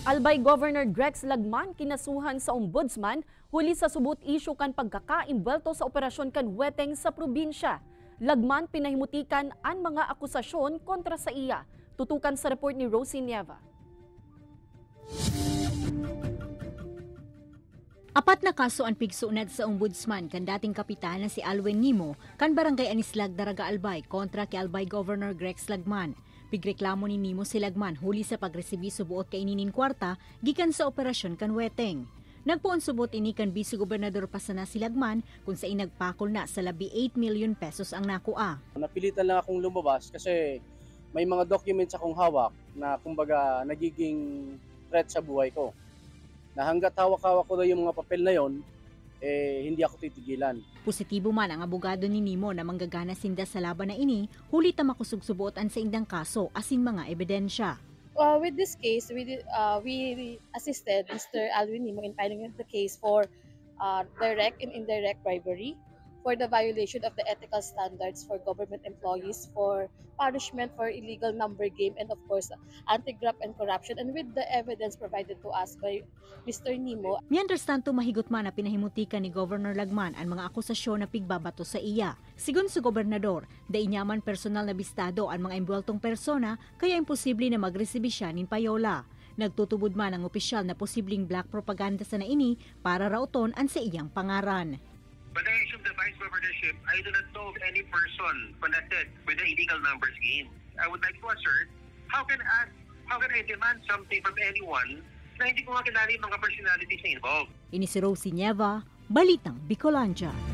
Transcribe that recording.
Albay Governor Grex Lagman kinasuhan sa ombudsman huli sa subot isyu kan pagkakaimbwelto sa operasyon kan weteng sa probinsya. Lagman pinahimutikan ang mga akusasyon kontra sa iya. Tutukan sa report ni Rosie Nieva. Apat na kaso ang pigsunad sa ombudsman kan dating kapitan na si Alwin Nimo kan barangay Anislag, Daraga, Albay kontra kay Albay Governor Grex Lagman. Pigreklamo ni Nimo si Lagman huli sa pagresibi subuot kay ininin kwarta gikan sa operasyon kan weteng. Nagpuon subot ini kan Vice Gobernador Pasana si Lagman kung sa inagpakol na sa labi 8 million pesos ang nakua. Napilitan lang akong lumabas kasi may mga documents akong hawak na kumbaga nagiging threat sa buhay ko. Na hanggat hawak-hawak ko na yung mga papel na yon, hindi ako titigilan. Positibo man ang abogado ni Nimo na manggagana sinda sa laban na ini, huli ta makusugsubuotan sa indang kaso asin mga ebidensya. With this case, we assisted Mr. Alwin Nimo in filing the case for direct and indirect bribery, for the violation of the ethical standards for government employees, for punishment for illegal number game, and of course, anti-graft and corruption. And with the evidence provided to us by Mr. Nimo. Mientras tanto, mahigot man na pinahimutikan ni Governor Lagman ang mga akusasyon na pigbabato sa iya. Sigon sa gobernador, dainyaman personal na bistado ang mga embweltong persona kaya imposible na magresibi siya nin payola. Nagtutubod man ang opisyal na posibleng black propaganda sa naini para rauton ang sa iyang pangaran. But I assume the vice governorship, I do not know of any person connected with the illegal numbers game. I would like to assert, how can I demand something from anyone na hindi ko makilala yung mga personalities na involved? Ini si Rosie Nieva, Balitang Bicolanja.